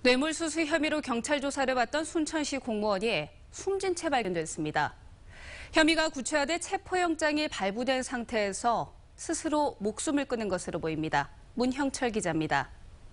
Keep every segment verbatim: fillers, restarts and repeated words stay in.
뇌물수수 혐의로 경찰 조사를 받던 순천시 공무원이 숨진 채 발견됐습니다. 혐의가 구체화돼 체포영장이 발부된 상태에서 스스로 목숨을 끊은 것으로 보입니다. 문형철 기자입니다.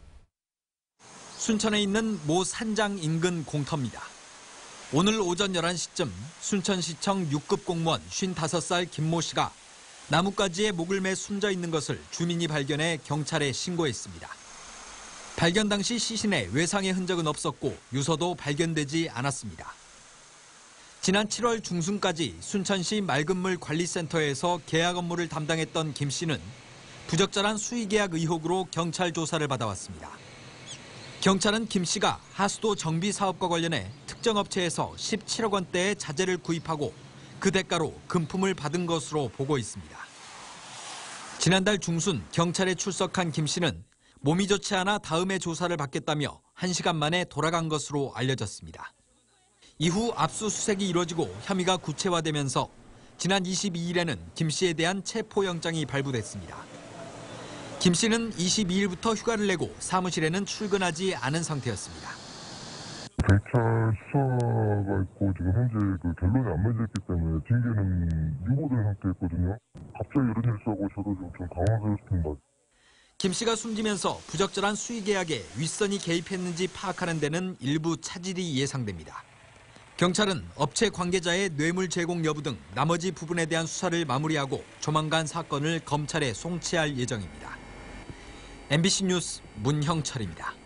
순천에 있는 모 산장 인근 공터입니다. 오늘 오전 열한 시쯤 순천시청 육 급 공무원 쉰다섯 살 김모 씨가 나뭇가지에 목을 매 숨져 있는 것을 주민이 발견해 경찰에 신고했습니다. 발견 당시 시신에 외상의 흔적은 없었고 유서도 발견되지 않았습니다. 지난 칠월 중순까지 순천시 맑은물 관리센터에서 계약 업무를 담당했던 김 씨는 부적절한 수의계약 의혹으로 경찰 조사를 받아왔습니다. 경찰은 김 씨가 하수도 정비 사업과 관련해 특정 업체에서 십칠억 원대의 자재를 구입하고 그 대가로 금품을 받은 것으로 보고 있습니다. 지난달 중순 경찰에 출석한 김 씨는 몸이 좋지 않아 다음에 조사를 받겠다며 한 시간 만에 돌아간 것으로 알려졌습니다. 이후 압수수색이 이루어지고 혐의가 구체화되면서 지난 이십이 일에는 김 씨에 대한 체포영장이 발부됐습니다. 김 씨는 이십이 일부터 휴가를 내고 사무실에는 출근하지 않은 상태였습니다. 경찰 수사가 있고 지금 현재 그 결론이 안 맺혔기 때문에 징계는 유보된 상태였거든요. 갑자기 이런 일 있어서 저도 좀, 좀 당황스럽습니다. 김 씨가 숨지면서 부적절한 수의계약에 윗선이 개입했는지 파악하는 데는 일부 차질이 예상됩니다. 경찰은 업체 관계자의 뇌물 제공 여부 등 나머지 부분에 대한 수사를 마무리하고 조만간 사건을 검찰에 송치할 예정입니다. 엠비씨 뉴스 문형철입니다.